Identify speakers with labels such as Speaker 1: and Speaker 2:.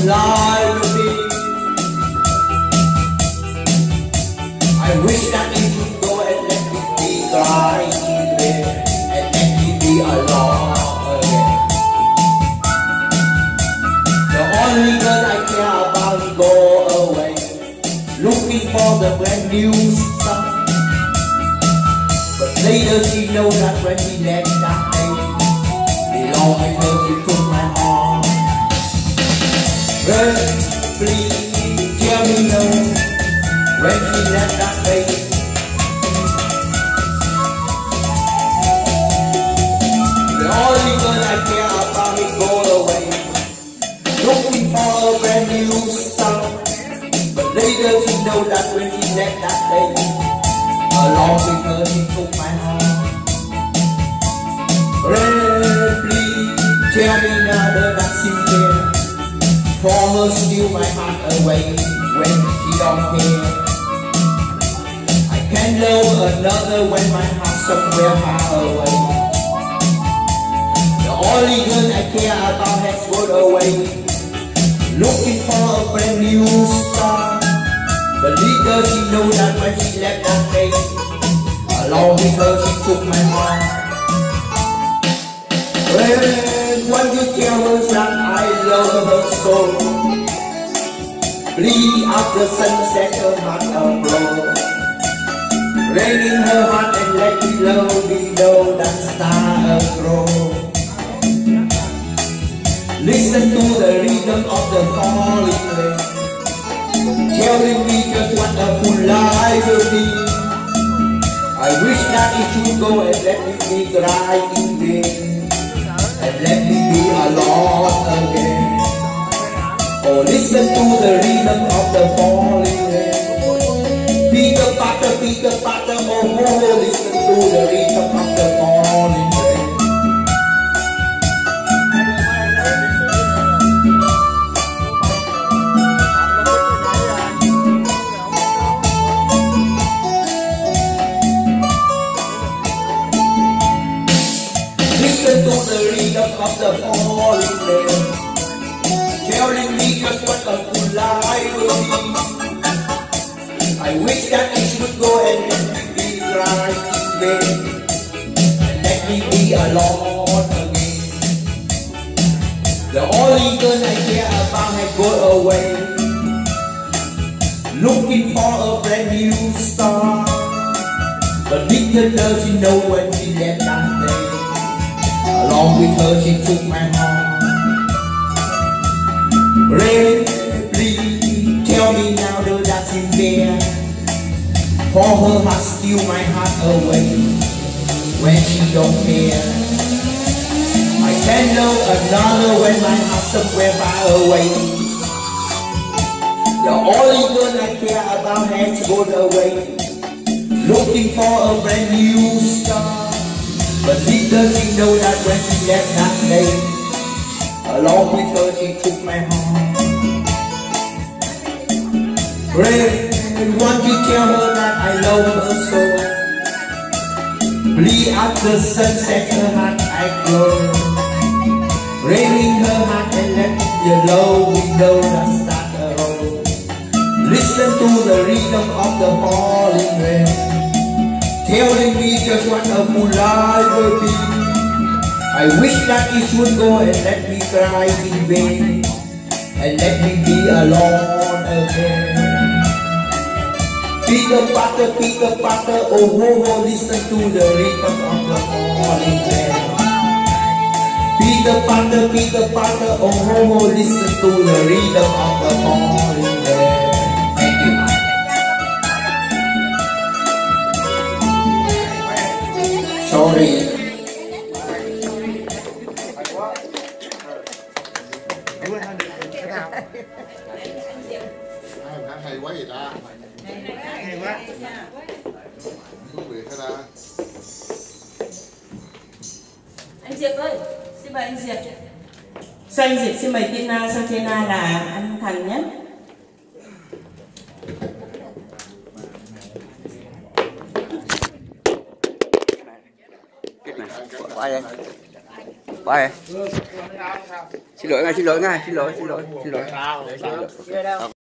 Speaker 1: life will be. I wish that it would go and let me be crying there and let me be alone again. The only girl I care about is go away, looking for the brand new stuff. But later she knows that when she left that day, belong with her, she took my heart. Girl, please tell me no, when she left that day. The only girl I care about is go away, looking for a brand new start. But later she knows that when she left that day, along with her she took my heart. Girl, please tell me now that she care, for her steal my heart away when she don't care. I can't love another when my heart's somewhere far away. The only girl I care about has gone away, looking for a brand new start. But little she know that when she left that day, along with her she took my heart. When you tell her that I love her so, bleed out the sunset, her heart aglow, raining her heart and let me below that star grow. Listen to the rhythm of the falling rain, telling me just what a full life will be. I wish that it should go and let me be crying in vain, and let me be alone again. Oh, listen to the rhythm of the falling rain. Peter Potter, oh, listen to the rhythm of the falling rain. Listen to the rhythm of the falling rain, telling me just what a full life will be. I wish that it would go and let me be crying in vain, and let me be alone again. The only girl I care about has gone away, looking for a brand new start. But little does she know when she left that day, along with her she took my heart. Rain, please tell me now that she's there, for her heart steal my heart away when she don't care. I can't love another when my heart's somewhere far away. The only girl I care about has gone away, looking for a brand new start. But little she know that when she left that day, along with her she took my heart. Pray, won't you tell her that I love her so? Bleed out the sunset, her heart I glow, raining her heart and let the low window that start a roll. Listen to the rhythm of the falling rain, telling me just what a full life will be. I wish that it would go and let me cry in vain, and let me be alone again. Peter Potter, oh, listen to the rhythm of the falling rain. Peter Potter, oh, listen to the rhythm of the falling rain. Thank you. Sorry.
Speaker 2: Hay quá vậy ta. Hay quá. Thú vị thế ta.
Speaker 3: Anh Diệp ơi, xin mời anh Diệp. Sau anh Diệp xin mời Tina, sau Tina là anh Thành nhé.
Speaker 4: Qua đây. Bye. Xin lỗi ngay, xin lỗi ngay, xin lỗi.